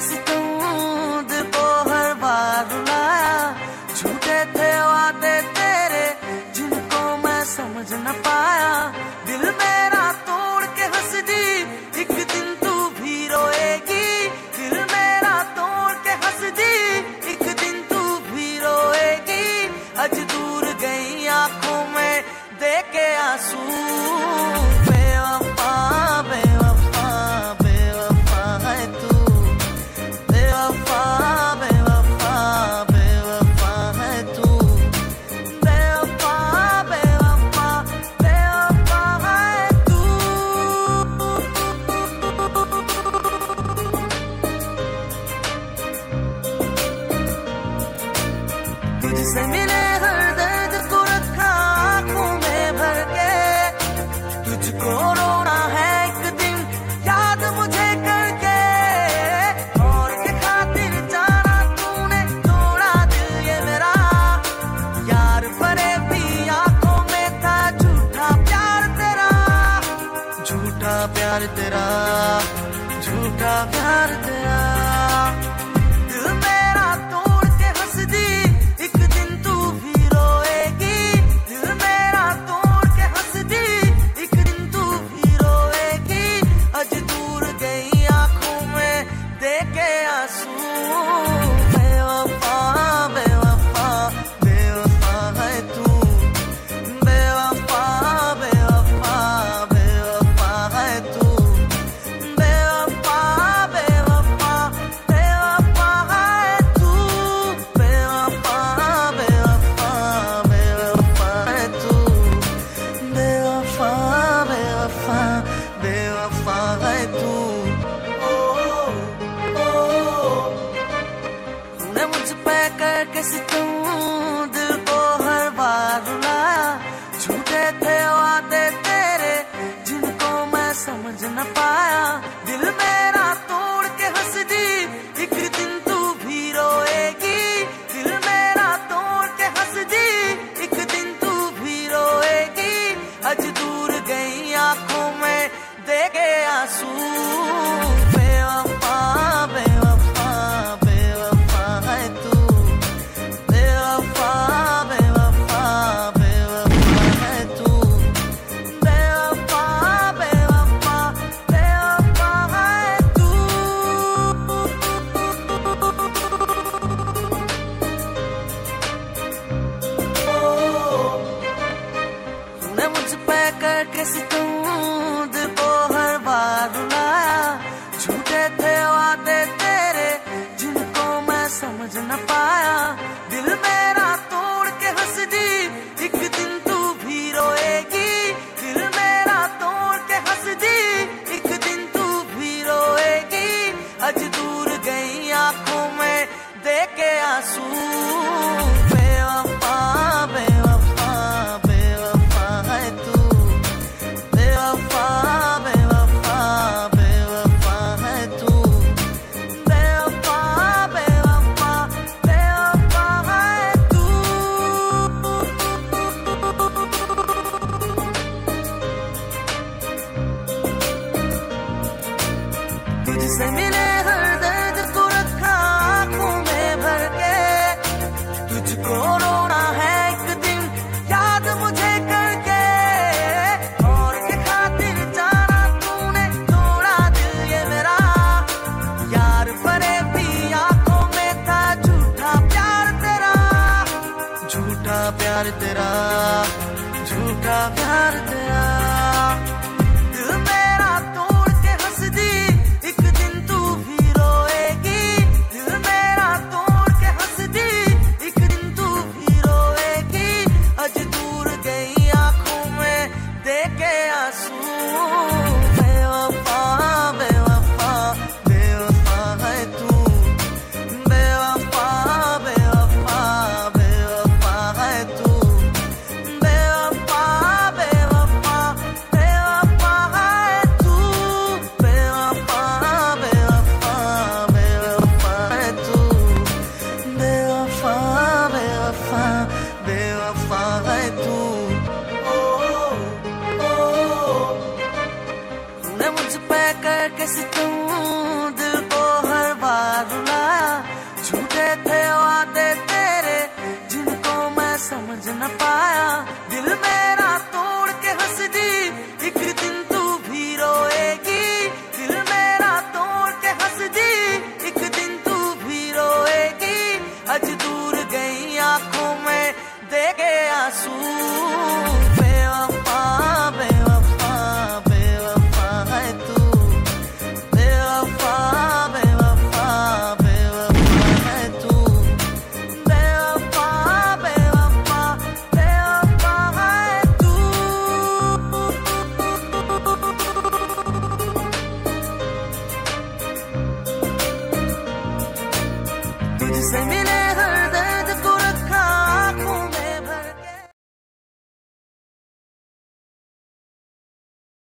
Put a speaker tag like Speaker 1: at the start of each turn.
Speaker 1: सितूं दिल को हर बार रुलाया। झूठे थे वादे तेरे जिनको मैं समझ न पाया। दिल मेरा तोड़ के हंस दी, एक दिन तू भी रोएगी। दिल मेरा तोड़ के हंस दी, एक दिन तू भी रोएगी। आज दूर गई आंखों में दे के आंसू। बेवफा बेवफा बेवफा है तू। बेवफा बेवफा बेवफा है तू। बेवफा बेवफा बेवफा है तू। तुझसे मिले हर दर्द को रखा आंखों में भर के। तुझको रोना है एक दिन याद मुझे करके। और के खातिर जाना तूने तोड़ा दिल ये मेरा। यार परे भी आंखों में था झूठा प्यार तेरा। झूठा प्यार तेरा, झूठा प्यार तेरा। दिल मेरा तोड़ के हंस दी, एक दिन तू भी रोएगी। दिल मेरा तोड़ के हंस दी, एक दिन तू भी रोएगी। आज दूर गई आंखों में दे के आंसू। बेवफा बेवफा बेवफा है तू। बेवफा बेवफा बेवफा है तू। बेवफा बेवफा बेवफा है तू। बेवफा बेवफा बेवफा है तू। बेवफा बेवफा बेवफा है तू। तूने मुझ पे करके सितूं दिल को हर बार रुलाया। झूठे थे वादे तेरे जिनको मैं समझ न पाया। दिल मेरा तोड़ के हंस दी, एक दिन तू भी रोएगी। दिल मेरा तोड़ के हंस दी, एक दिन तू भी रोएगी। आज दूर गई आंखों में दे के आंसू। बेवफा बेवफा बेवफा है तू। बेवफा बेवफा बेवफा है तू। बेवफा बेवफा बेवफा है तू। तूने मुझ पे करके सितूं दिल को हर बार रुलाया। झूठे थे वादे तेरे जिनको मैं समझ न पाया। दिल मेरा तोड़ के हंस दी, एक दिन तू भी रोएगी। दिल मेरा तोड़ के हंस दी, एक दिन तू भी रोएगी। आज दूर गई आंखों में दे के आंसू। बेवफा बेवफा बेवफा है तू। बेवफा बेवफा बेवफा है तू। बेवफा बेवफा बेवफा है तू। तुझसे मिले हर दर्द को रखा आंखों में भर के। तुझको रोना है एक दिन याद मुझे करके। और के खातिर जाना तूने तोड़ा दिल ये मेरा। यार परे भी आंखों में था झूठा प्यार तेरा। झूठा प्यार तेरा, झूठा प्यार तेरा।